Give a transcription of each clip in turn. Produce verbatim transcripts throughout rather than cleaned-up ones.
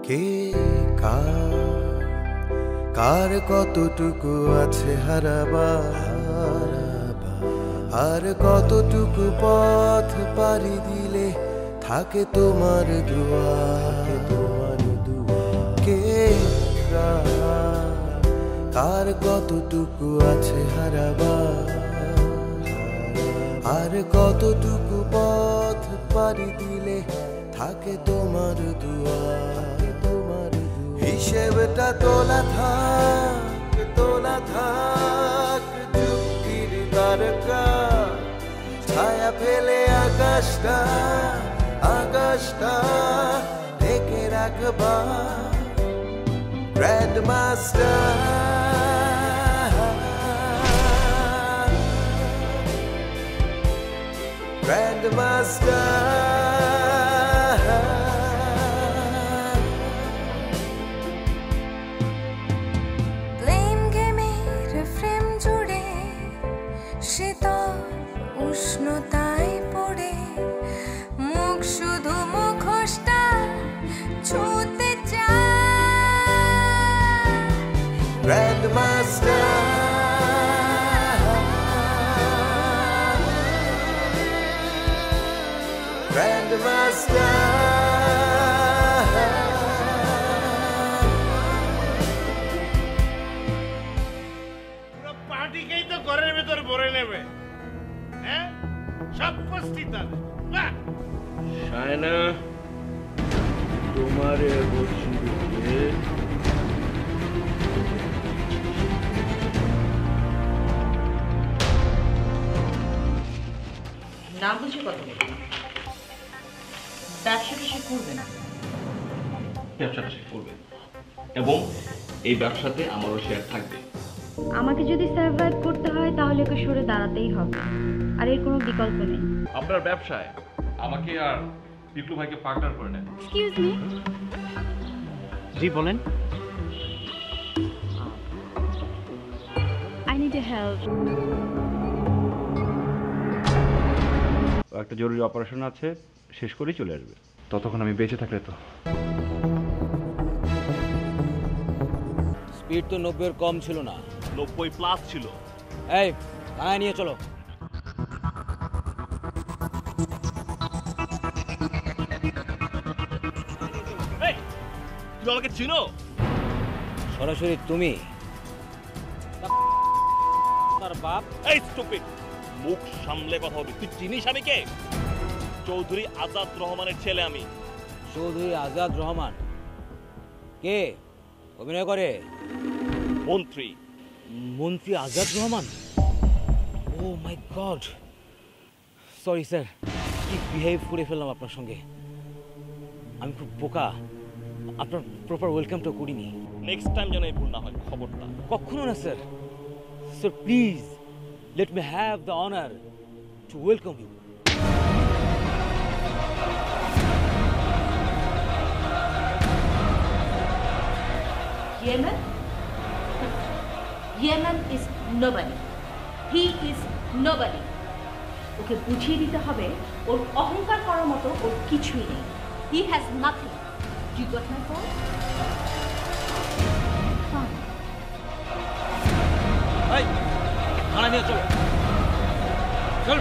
কে কার কার কতটুকু আছে হারাবার, আর কতটুকু পথ পাড়ি দিলে থাকে তোমার দুয়ার, তোমার দুয়ার। কে কার কার কতটুকু আছে হারাবার, আর কতটুকু পথ পাড়ি দিলে থাকে তোমার দুয়ার, তোমার হিসেবটা তোলা থাক, তোলা থাক যুক্তির তারকা, ছায়া ফেলে আকাশটা, আকাশটা ঢেকে রাখবা গ্র্যান্ড মাস্টার, গ্র্যান্ড মাস্টার। উষ্ণতায় পড়ে মুখ শুধু মুখোশটা ছুঁতে চায়, গ্র্যান্ড মাস্টার, গ্র্যান্ড মাস্টার। পুরো পার্টিকেই তো ঘরের ভেতর ভরে নেবে। শায়না তোমারে বলছি না বুঝে কত ব্যবসাটা সে করবে না, ব্যবসাটা সে করবে এবং এই ব্যবসাতে আমারও শেয়ার থাকবে। আমাকে যদি সার্ভাইভ করতে হয় তাহলে ওকে সরে দাঁড়াতেই হবে, আর এর কোনো বিকল্প নেই। আপনার ব্যবসায় আমাকে আর পিকলু ভাইকে পার্টনার করে নেন। Excuse me. জি বলেন। I need a help. একটা জরুরি অপারেশন আছে, শেষ করেই চলে আসবে। ততক্ষণ আমি বেঁচে থাকলে তো। স্পিড তো নব্বইয়ের কম ছিল না, নব্বই প্লাস ছিল। এই থানায় নিয়ে চলো। তুমি আমাকে চিনো? সরাসরি তুমি? তার বাপ? এই স্টুপিড, মুখ সামলে কথা বলবি। তুই চিনিস আমি কে? চৌধুরী আজাদ রহমানের ছেলে আমি। চৌধুরী আজাদ রহমান কে অভিনয় করে? মন্ত্রী। মন্ত্রী Azad Rahman? Oh my god, sorry sir, কি বিহেভ করে ফেললাম আপনার সঙ্গে। আমি খুব বোকা, আপনার প্রপার ওয়েলকামটা করিনি। নেক্সট টাইম যেন এই ভুল না হয়, খবরটা। কখনো না sir. Sir please let me have the honour to welcome you. Yemen? Yemen is nobody. He is nobody. ওকে বুঝিয়ে দিতে হবে ওর অহংকার করার মতো ওর কিছুই নেই। He has nothing. You got my point? Fine. এই থানা নিয়ে চলো, চল।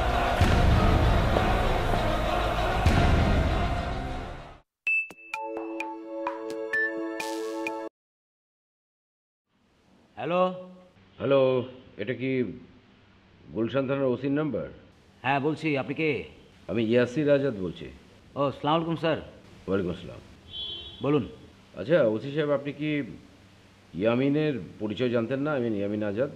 হ্যালো হ্যালো, এটা কি গুলশান থানার ওসির নাম্বার? হ্যাঁ বলছি, আপনি কে? আমি ইয়াসির আজাদ বলছি। ও আসসালামু আলাইকুম স্যার। ওয়ালাইকুম আসসালাম। বলুন। আচ্ছা ওসি সাহেব, আপনি কি ইয়ামিনের পরিচয় জানতেন না? I mean Yamin Azad.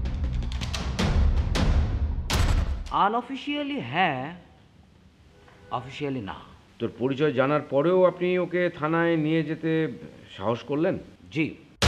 Unofficially হ্যাঁ, অফিসিয়ালি না। তোর পরিচয় জানার পরেও আপনি ওকে থানায় নিয়ে যেতে সাহস করলেন? জি।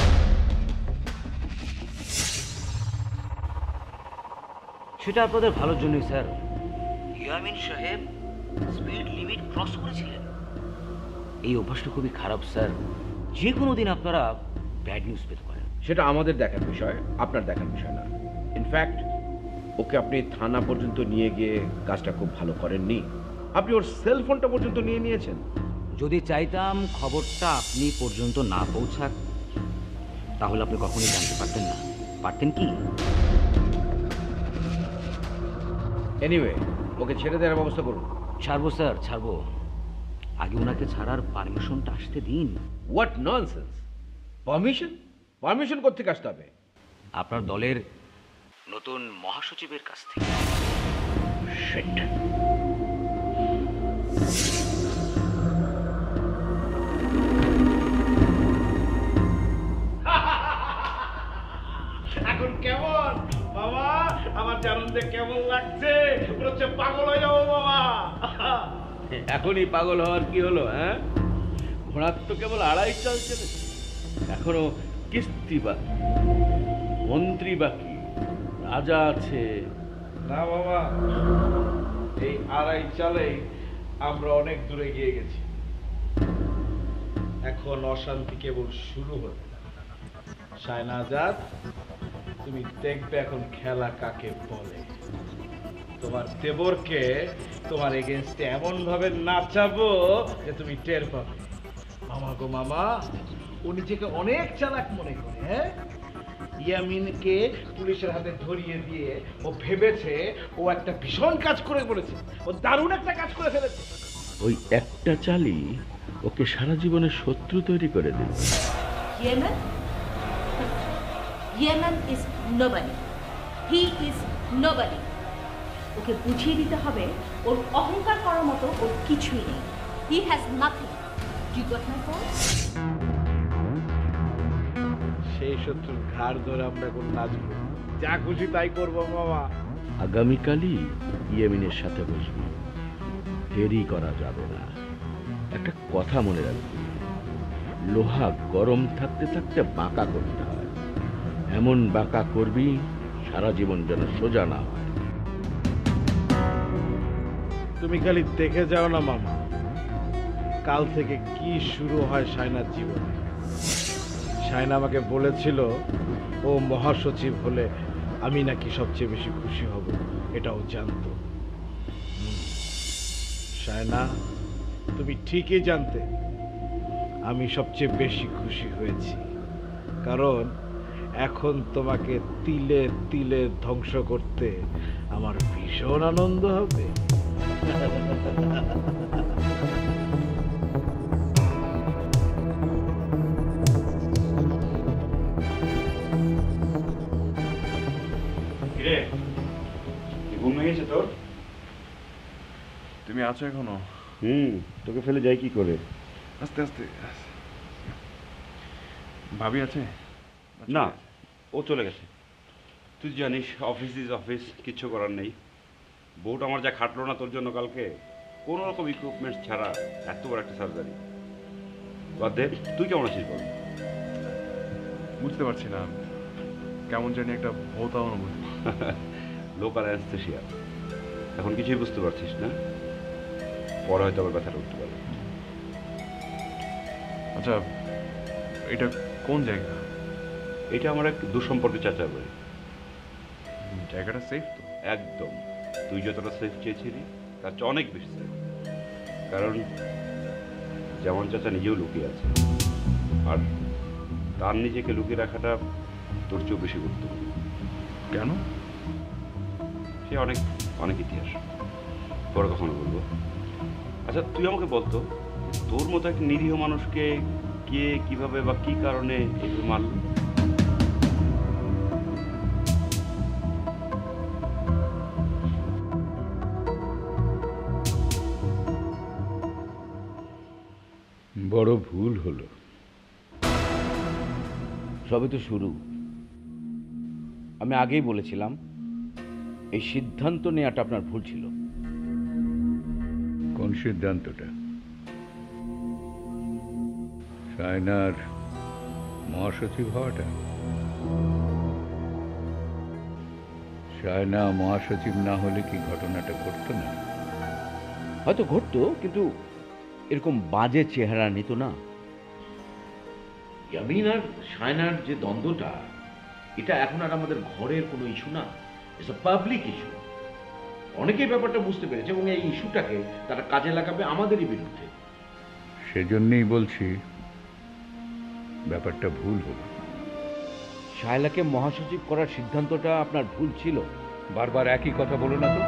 সেটা আপনাদের ভালোর জন্যই স্যার। ইয়ামিন সাহেব স্পিড লিমিট ক্রস করেছিলেন। এই অভ্যাসটা খুবই খারাপ স্যার, যে কোনো দিন আপনারা ব্যাড নিউজ পেতে পারেন। সেটা আমাদের দেখার বিষয়, আপনার দেখার বিষয় না। ইনফ্যাক্ট ওকে আপনি থানা পর্যন্ত নিয়ে গিয়ে কাজটা খুব ভালো করেননি। আপনি ওর সেল ফোনটা পর্যন্ত নিয়ে নিয়েছেন। যদি চাইতাম খবরটা আপনি পর্যন্ত না পৌঁছাক, তাহলে আপনি কখনোই জানতে পারতেন না। পারতেন কি? এনিওয়ে, ওকে ছেড়ে দেওয়ার ব্যবস্থা করুন। ছাড়বো স্যার, ছাড়বো। আগে ওনাকে ছাড়ার পারমিশনটা আসতে দিন। What nonsense! পারমিশন? পারমিশন কোত্থেকে আসতে হবে? আপনার দলের নতুন মহাসচিবের কাছ থেকে। Shit. এখন কেমন বাবা? আমার জানতে কেমন লাগছে? মনে হচ্ছে পাগল হয়ে যাবো বাবা। এখনই পাগল হওয়ার কি হলো? হ্যাঁ, ঘোড়ার তো কেবল আড়াই চাল চলেছে, এখনো কিস্তি বাকি, মন্ত্রী বাকি, রাজা আছে। না বাবা, এই আড়াই চালেই আমরা অনেক দূরে গিয়ে গেছি। এখন অশান্তি কেবল শুরু হলো। শায়নাজাদ, তুমি দেখবে এখন খেলা কাকে বলে। তোমার দেবরকে তোমার এগেনস্টে এমন ভাবে নাচাবো যে তুমি টের পাবে। মামা গো মামা, ও নিজেকে অনেক চালাক মনে করে। হ্যাঁ, ইয়ামিনকে পুলিশের হাতে ধরিয়ে দিয়ে ও ভেবেছে ও একটা ভীষণ কাজ করে বলেছে, ও দারুণ একটা কাজ করে ফেলেছে। ওই একটা চালই ওকে সারা জীবনের শত্রু তৈরি করে দেবে। Yemen? Yemen is nobody. He is nobody. ওকে বুঝিয়ে দিতে হবে ওর অহংকার করার মতো ওর কিছুই নেই। He has nothing. Do you got my point? সেই শত্রুর ঘাড় ধরে আমরা এখন নাচবো, যা খুশি তাই করবো মামা। আগামীকালই ইয়েমিনের সাথে বসবি, দেরি করা যাবে না। একটা কথা মনে রাখবি, লোহা গরম থাকতে থাকতে বাঁকা করতে হয়, এমন বাঁকা করবি সারা জীবন যেন সোজা না হয়। তুমি খালি দেখে যাও না মামা, কাল থেকে কি শুরু হয় শায়নার জীবনে। শায়না আমাকে বলেছিল ও মহাসচিব হলে আমি নাকি সবচেয়ে বেশি খুশি হব, এটাও জানতো। শায়না, তুমি ঠিকই জানতে আমি সবচেয়ে বেশি খুশি হয়েছি, কারণ এখন তোমাকে তিলে তিলে ধ্বংস করতে আমার ভীষণ আনন্দ হবে। ঘুম ভেঙেছে তোর? তুমি আছো এখনো? হুম, তোকে ফেলে যাই কি করে? আস্তে আস্তে। ভাবি আছে? না, ও চলে গেছে। তুই জানিস অফিস ইজ অফিস, কিচ্ছু করার নেই। বউটা আমার যা খাটলো না তোর জন্য কালকে, কোনো রকম ইকুইপমেন্টস ছাড়া এত বড় একটা সার্জারি। বাদ দে, তুই কেমন আছিস বল? বুঝতে পারছি না, কেমন জানি একটা ভৌতা অনুভূতি। Local anaesthesia. এখন কিছুই বুঝতে পারছিস না, পরে হয়তো আবার ব্যথাটা উঠতে পারে। আচ্ছা, এটা কোন জায়গা? এটা আমার এক দুঃসম্পর্কে চাচা বাড়ি। জায়গাটা সেফ তো? একদম, তুই যতটা সেফ চেয়েছিলি তার চেয়ে অনেক বেশি সেফ। কারণ যেমন চাচা নিজেও লুকিয়ে আছে, আর তার নিজেকে লুকিয়ে রাখাটা তোর চেয়েও বেশি গুরুত্বপূর্ণ। কেন? সে অনেক অনেক ইতিহাস, পরে কখনো বলবো। আচ্ছা, তুই আমাকে বলতো, তোর মতো একটা নিরীহ মানুষকে কে কিভাবে বা কি কারণে এইভাবে মারল? বড় ভুল হলো, সবে তো শুরু। আমি আগেই বলেছিলাম এই সিদ্ধান্ত নেওয়াটা আপনার ভুল ছিল। কোন সিদ্ধান্তটা? শায়নার মহাসচিব হওয়াটা? শায়না মহাসচিব না হলে কি ঘটনাটা ঘটতো না? হয়তো ঘটতো, কিন্তু এরকম বাজে চেহারা নিত না। ইয়ামিন আর শায়নার যে দ্বন্দ্বটা, এটা এখন আর আমাদের ঘরের কোনো ইস্যু না, ইটস আ পাবলিক ইস্যু। অনেকেই ব্যাপারটা বুঝতে পেরেছে এবং এই ইস্যুটাকে তারা কাজে লাগাবে আমাদেরই বিরুদ্ধে। সেজন্যই বলছি ব্যাপারটা ভুল হলো। শায়লাকে মহাসচিব করার সিদ্ধান্তটা আপনার ভুল ছিল? বারবার একই কথা বলো না তো।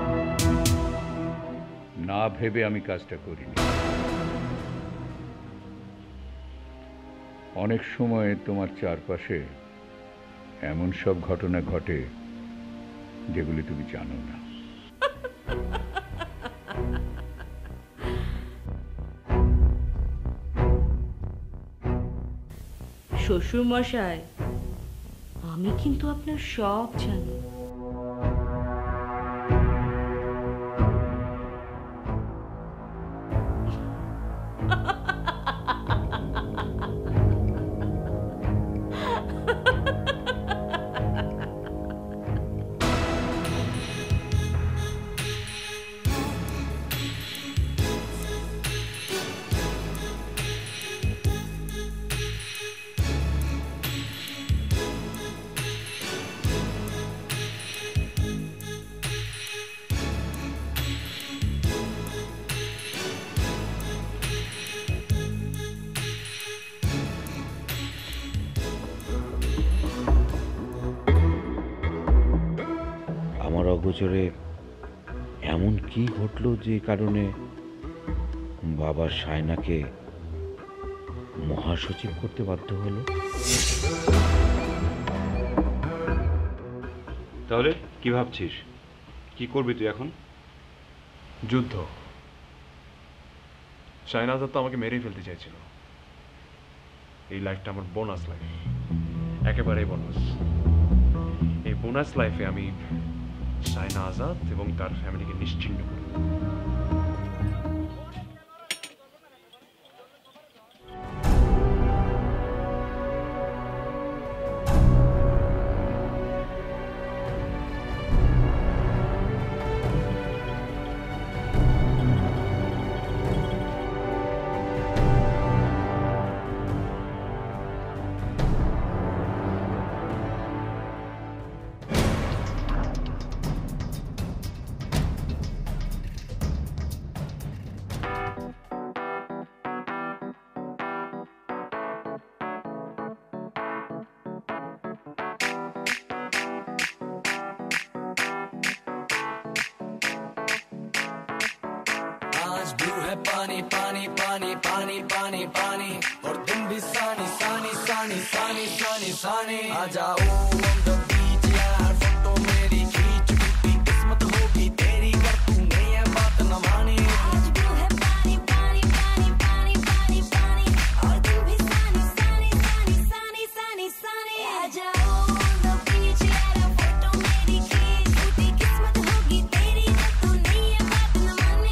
না ভেবে আমি কাজটা করিনি। অনেক সময় তোমার চারপাশে এমন সব ঘটনা ঘটে যেগুলি তুমি জানো না। শ্বশুর মশাই, আমি কিন্তু আপনার সব জানি। অগোচরে এমন কি ঘটলো যে কারণে বাবা শায়নাকে মহাসচিব করতে বাধ্য হলো? তাহলে কি ভাবছিস, কি করবি তুই এখন? যুদ্ধ। শায়না আজাদ তো আমাকে মেরেই ফেলতে চাইছিল। এই লাইফটা আমার বোনাস লাইফ, একেবারেই বোনাস। এই বোনাস লাইফে আমি শায়না আজাদ এবং তার ফ্যামিলিকে নিশ্চিহ্ন করি। पानी पानी पानी पानी पानी पानी और तुम भी सानी सानी सानी सानी सानी सानी आ जाओ on the beach यार, फोटो मेरी खींच, टूटी किस्मत होगी तेरी कर तूने ये बात न मानी। आज भी है पानी पानी पानी पानी पानी पानी और तुम भी सानी सानी सानी सानी सानी सानी आ जाओ on the beach यार, फोटो मेरी खींच, टूटी किस्मत होगी तेरी कर तूने ये बात न मानी।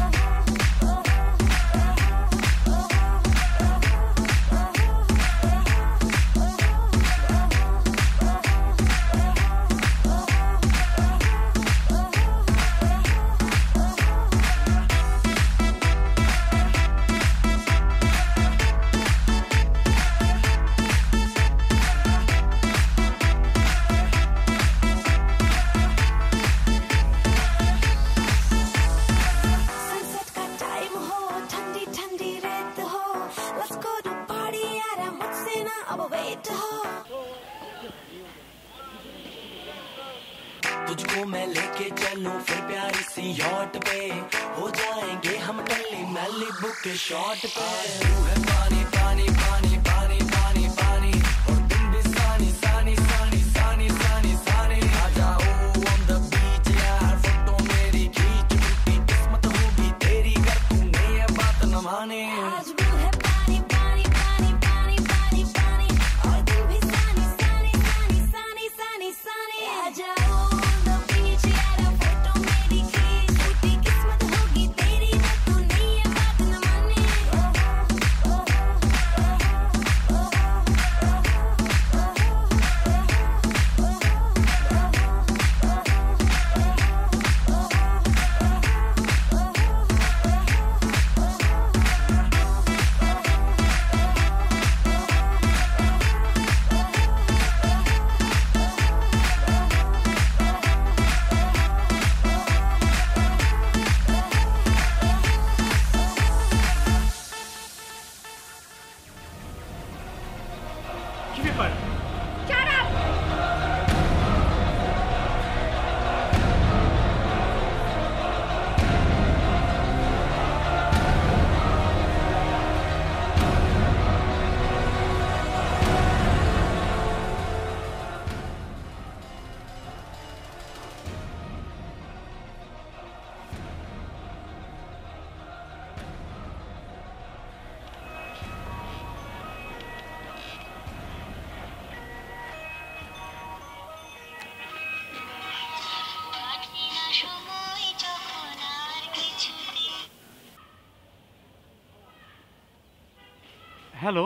तुझको मैं लेके चलूं फिर प्यारी सी यॉट पे, हो जाएंगे हम टल्ली मैलिबू के शॉट पे। तू है पानी पानी पानी पानी पानी पानी और तुम भी सानी सानी सानी सानी सानी सानी आ जाओ on the beach यार, फोटो मेरी खींच, टूटी किस्मत होगी तेरी कर तूने ये बात न मानी। आज भी है पानी पानी पानी पानी पानी पानी और तुम भी सानी सानी सानी सानी सानी सानी आ जाओ হ্যালো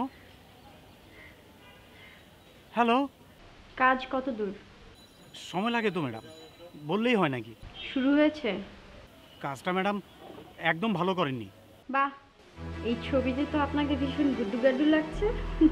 হ্যালো কাজ কত দূর? সময় লাগে তো ম্যাডাম, বললেই হয় নাকি? শুরু হয়েছে? কাজটা ম্যাডাম একদম ভালো করেননি। বাহ, এই ছবিতে তো আপনাকে ভীষণ গুড্ডু গাড্ডু লাগছে।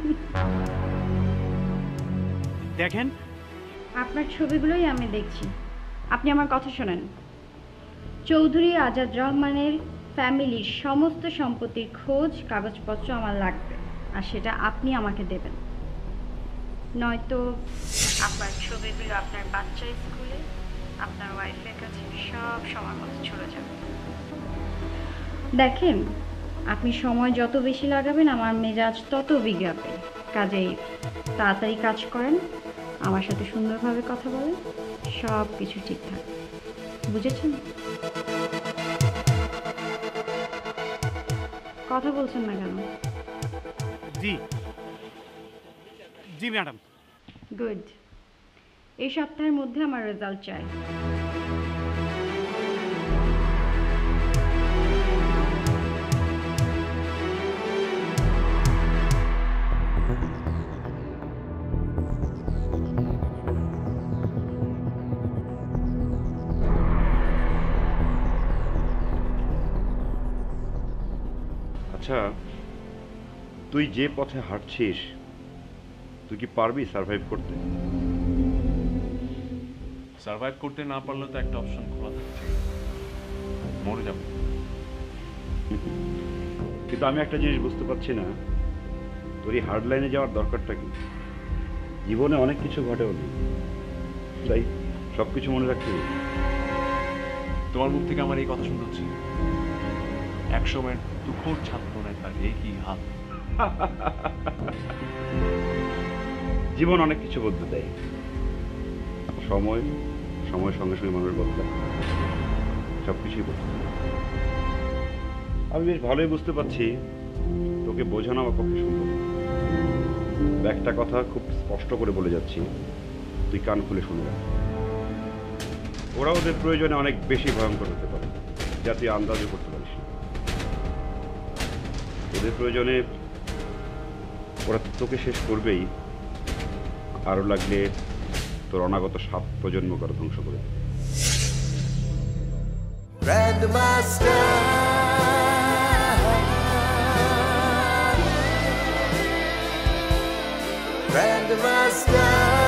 দেখেন, আপনার ছবিগুলোই আমি দেখছি। আপনি আমার কথা শোনেন। চৌধুরী আজাদ রহমানের ফ্যামিলির সমস্ত সম্পত্তির খোঁজ কাগজপত্র আমার লাগবে, আর সেটা আপনি আমাকে দেবেন। নয়তো আপনার ছবিগুলো আপনার বাচ্চার স্কুলে, আপনার ওয়াইফের কাছে সব সময় মতো চলে যাবে। দেখেন, আপনি সময় যত বেশি লাগাবেন আমার মেজাজ তত বিগড়াবে। কাজেই তাড়াতাড়ি কাজ করেন, আমার সাথে সুন্দরভাবে কথা বলেন, সব কিছু ঠিক থাকবে। বুঝেছেন? কথা বলছেন না কেন? জি জি ম্যাডাম। গুড। এই সপ্তাহের মধ্যে আমার রেজাল্ট চাই। আচ্ছা, তুই যে পথে হাঁটছিস তুই কি পারবি সার্ভাইভ করতে? সার্ভাইভ করতে না পারলে তো একটা অপশন খোলা থাকছে, মরে যাবে। কিন্তু আমি একটা জিনিস বুঝতে পারছি না, তোর এই হার্ড লাইনে যাওয়ার দরকারটা কি? জীবনে অনেক কিছু ঘটে হলি, তাই সব কিছু মনে রাখতে হবে। তোমার মুখ থেকে আমার এই কথা শুনতে হচ্ছে। একসময়ের তুখোর ছাত্র নেতার এই কি হাল। জীবন অনেক কিছু বদলে দেয়, সময় সময়ের সঙ্গে সঙ্গে মানুষ বদলায়, সব কিছুই বদলে। আমি বেশ ভালোই বুঝতে পারছি তোকে বোঝানো আমার পক্ষে সম্ভব না। একটা কথা খুব স্পষ্ট করে বলে যাচ্ছি, তুই কান খুলে শুনে রাখ। ওরা ওদের প্রয়োজনে অনেক বেশি ভয়ঙ্কর হতে পারে, যা তুই আন্দাজও করতে পারিস না। ওদের প্রয়োজনে ওরা তোকে শেষ করবেই, আরও লাগলে তোর অনাগত সাত প্রজন্ম করে ধ্বংস করে দেবে। Grandmaster, Grandmaster.